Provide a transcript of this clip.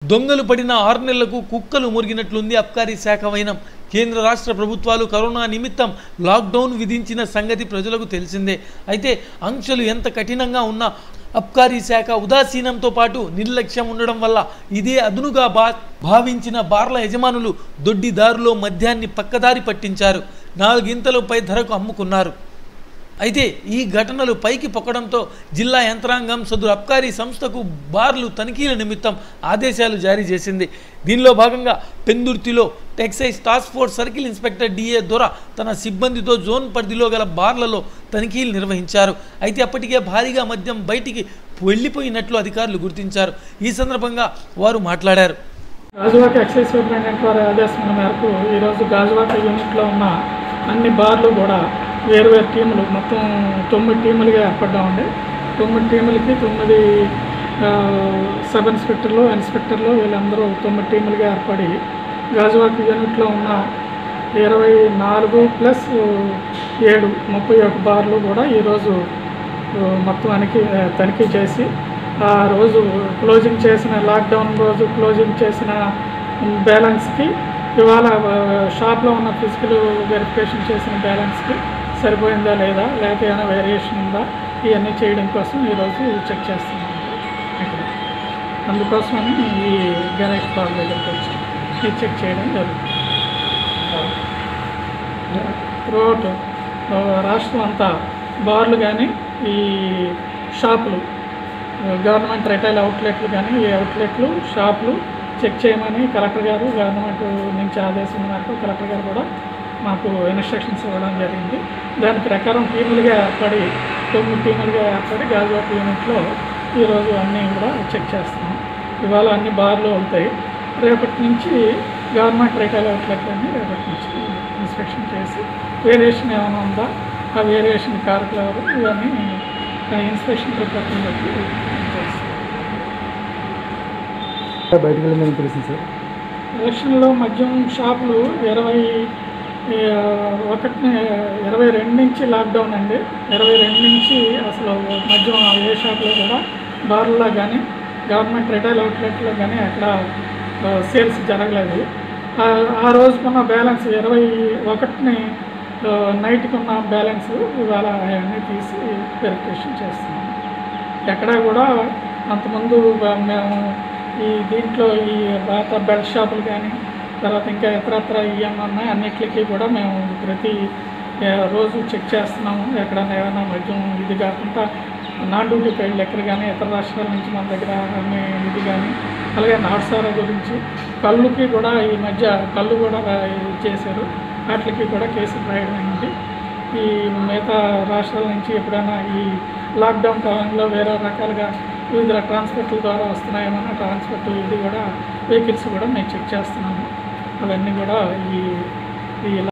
దొంగలు పడిన 6 నెలలకు కుక్కలు మురిగినట్లుంది అబ్కారీ శాఖ వైనం. కేంద్ర రాష్ట్ర ప్రభుత్వాలు కరోనా నిమిత్తం లాక్డౌన్ విధించిన సంగతి ప్రజలకు తెలిసిందే. అయితే ఆంక్షలు ఎంత కఠినంగా ఉన్నా అబ్కారీ శాఖ ఉదాసీనంతో పాటు నిర్లక్ష్యం ఉండడం వల్ల ఇదే అదునుగా భావించిన బార్ల యజమానులు దొడ్డిదారులో మద్యాన్ని పక్కదారి పట్టించారు. 4 ఇంతలు పై ధరకు అమ్ముకున్నారు. అయితే ఈ ఘటనలు పైకి పొక్కడంతో జిల్లా యంత్రాంగం సదరు అబ్కారీ సంస్థకు బార్లు తనిఖీల నిమిత్తం ఆదేశాలు జారీ చేసింది. దీనిలో భాగంగా పెందుర్తిలో excise task force circle inspector D A Dora తన సిబ్బందితో జోన్ పరిధిలో గల బార్లలో తనిఖీలు నిర్వహించారు. అయితే అప్పటికే భారీగా మద్యం బయటికి వెళ్ళిపోయినట్లు అధికారులు గుర్తించారు. ఈ సందర్భంగా వారు మాట్లాడారు. గాజువాక ఎక్సైజ్ సూపరింటెండెంట్ వారి ఆదేశం మేరకు ఈరోజు గాజువాక యూనిట్లో ఉన్న అన్ని బార్లు కూడా వేరు టీములు, మొత్తం 9 టీములుగా ఏర్పడ్డామండి. 9 టీములకి 9 సబ్ ఇన్స్పెక్టర్లు, ఇన్స్పెక్టర్లు వీళ్ళందరూ 9 టీములుగా ఏర్పడి గాజువాక యూనిట్లో ఉన్న 24 + 7 31 బార్లు కూడా ఈరోజు మొత్తం తనిఖీ చేసి ఆ రోజు క్లోజింగ్ చేసిన లాక్డౌన్ రోజు క్లోజింగ్ చేసిన బ్యాలెన్స్కి ఇవాళ షాప్లో ఉన్న ఫిజికల్ వెరిఫికేషన్ చేసిన బ్యాలెన్స్కి సరిపోయిందా లేదా, లేకపోతే ఏమైనా వేరియేషన్ ఉందా, ఇవన్నీ చేయడం కోసం ఈరోజు చెక్ చేస్తున్నాం. ఇక్కడ అందుకోసమని ఈ గణేష్ బాబు దగ్గరికి వచ్చి ఇది చెక్ చేయడం జరుగుతుంది. త్రూఅవుట్ రాష్ట్రం అంతా బార్లు కానీ ఈ షాపులు, గవర్నమెంట్ రిటైల్ అవుట్లెట్లు కానీ ఈ అవుట్లెట్లు, షాపులు చెక్ చేయమని కలెక్టర్ గారు గవర్నమెంట్ నుంచి ఆదేశం మేరకు కలెక్టర్ గారు కూడా మాకు ఇన్స్ట్రక్షన్స్ ఇవ్వడం జరిగింది. దాని ప్రకారం టీములుగా ఏర్పడి 9 టీములుగా ఏర్పడి గాజువాక యూనిట్లో ఈరోజు అన్నీ కూడా చెక్ చేస్తున్నాం. ఇవాళ అన్ని బార్లు అవుతాయి. రేపటి నుంచి గవర్నమెంట్ రిటైల్ అవుట్లెట్ అన్నీ రేపటి నుంచి ఇన్స్పెక్షన్ చేసి వేరియేషన్ ఏమైనా ఉందా, ఆ వేరియేషన్ కారకులు ఎవరు, ఇవన్నీ ఇన్స్పెక్షన్ రిపోర్ట్ని బట్టి చేస్తాం. బయటకు వెళ్ళిందని తెలిసింది సార్. ఎలక్షన్లో మద్యం షాపులు 22 నుంచి లాక్డౌన్ అండి. 22 నుంచి అసలు మద్యం ఏ షాపులో కూడా బార్లలో కానీ గవర్నమెంట్ రిటైల్ అవుట్లెట్లో కానీ అక్కడ సేల్స్ జరగలేదు. ఆ రోజుకున్న బ్యాలెన్స్ 21ని నైట్కి ఉన్న బ్యాలెన్స్ ఇవాళ అవన్నీ తీసి వెరిఫికేషన్ చేస్తున్నాం. ఎక్కడా కూడా అంతకుముందు మేము ఈ దీంట్లో ఈ పాత బెల్ట్ షాపులు కానీ తర్వాత ఇంకా ఇతరత్ర ఇవన్నీ ఉన్నాయి, అన్నిటికీ కూడా మేము ప్రతి రోజు చెక్ చేస్తున్నాము. ఎక్కడైనా ఏమైనా మద్యం ఇది కాకుండా నాన్ డ్యూటీ పెయిడ్ లెక్కర్ కానీ ఇతర రాష్ట్రాల నుంచి మన దగ్గర అన్ని ఇది కానీ, అలాగే నాటుసారా గురించి కళ్ళుకి కూడా ఈ మధ్య కళ్ళు కూడా చేశారు, వాటికి కూడా కేసులు రాయడం అయింది. ఈ మిగతా రాష్ట్రాల నుంచి ఎప్పుడైనా ఈ లాక్డౌన్ కాలంలో వేరే రకాలుగా వివిధ ట్రాన్స్పోర్ట్ల ద్వారా వస్తున్నాయేమన్నా ట్రాన్స్పోర్ట్ ఇది కూడా వెహికల్స్ కూడా మేము చెక్ చేస్తున్నాము. అవన్నీ కూడా ఈ